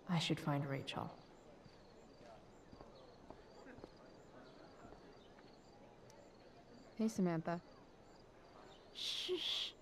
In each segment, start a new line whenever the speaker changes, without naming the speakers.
I should find Rachel. Hey, Samantha.
Shh.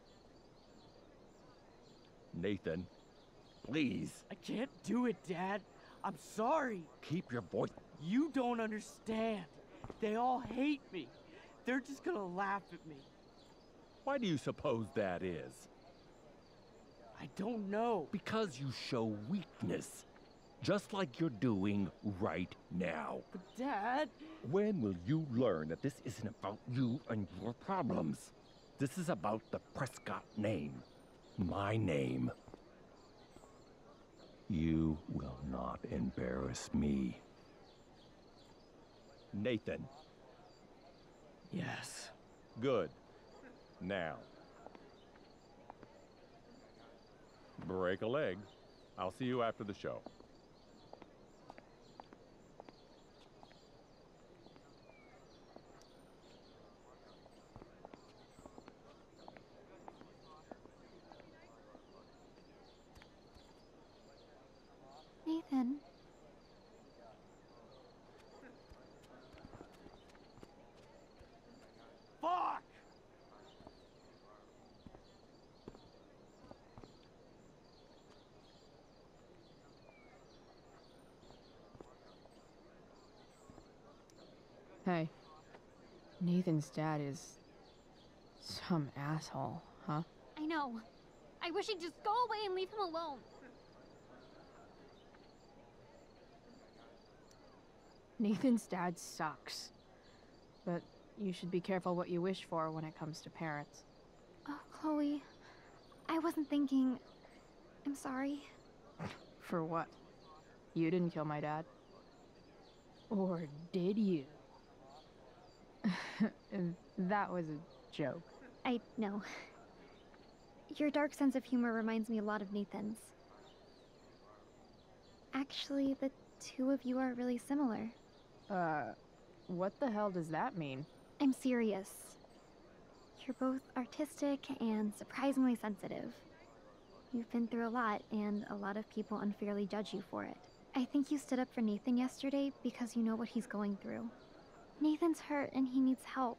Nathan, please.
I can't do it, Dad. I'm sorry.
Keep your voice.
You don't understand. They all hate me. They're just gonna laugh at me.
Why do you suppose that is?
I don't know.
Because you show weakness. Just like you're doing right now.
But Dad...
When will you learn that this isn't about you and your problems? This is about the Prescott name. My name. You will not embarrass me. Nathan.
Yes.
Good. Now. Break a leg. I'll see you after the show.
Nathan.
Fuck!
Hey. Nathan's dad is... some asshole, huh?
I know. I wish he'd just go away and leave him alone.
Nathan's dad sucks. But you should be careful what you wish for when it comes to parents.
Oh, Chloe. I wasn't thinking... I'm sorry.
For what? You didn't kill my dad? Or did you? That was a joke.
I know. Your dark sense of humor reminds me a lot of Nathan's. Actually, the two of you are really similar.
What the hell does that mean?
I'm serious. You're both artistic and surprisingly sensitive. You've been through a lot, and a lot of people unfairly judge you for it. I think you stood up for Nathan yesterday because you know what he's going through. Nathan's hurt and he needs help.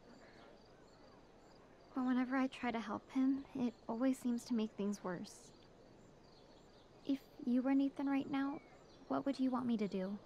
But whenever I try to help him, it always seems to make things worse. If you were Nathan right now, what would you want me to do?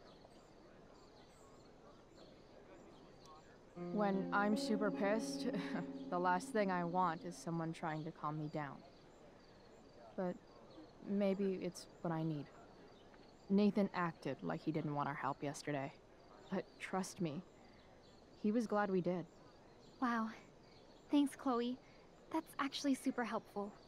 When I'm super pissed, the last thing I want is someone trying to calm me down. But maybe it's what I need. Nathan acted like he didn't want our help yesterday. But trust me, he was glad we did.
Wow. Thanks, Chloe. That's actually super helpful.